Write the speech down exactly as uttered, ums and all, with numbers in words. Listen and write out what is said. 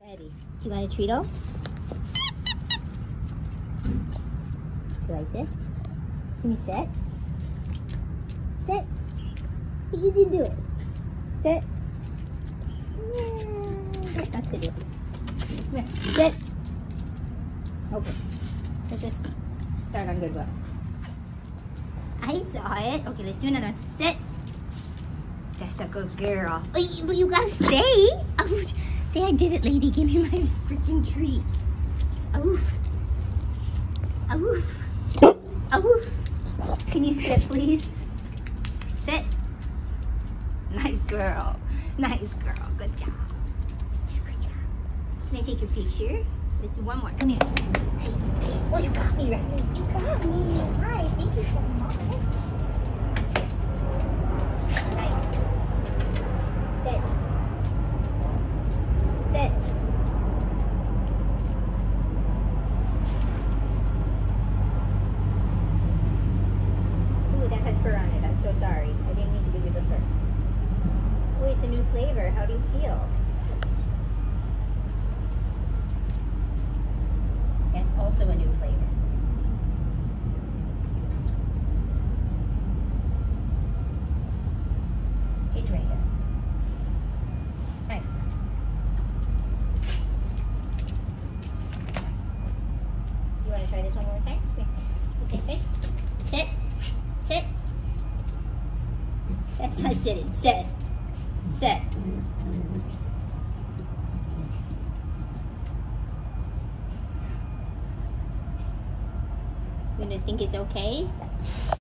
Ready. Do you want a Treatle? Do you like this? Can you sit? Sit. You didn't do it. Sit. Yeah. That's it. Come here. Sit. Okay. Let's just start on good one. I saw it. Okay, let's do another one. Sit. That's a good girl. Oh, you, but you gotta say. Oh, say I did it, lady. Give me my freaking treat. Oof. Oof. Oof. Can you sit, please? Sit. Nice girl. Nice girl. Good job. Just good job. Can I take your picture? Let's do one more. Come here. Hey. Oh, you got me, right? You got me. Hi. Thank you so much. Nice. Sit. Sit. Ooh, that had fur on it. I'm so sorry. I didn't mean to give you the fur. Oh, it's a new flavor. How do you feel? That's also a new flavor. It's right here. Hi. You want to try this one more time? Here. Sit, sit. Sit. Sit. That's not sitting. Sit. Sit. You gonna think it's okay?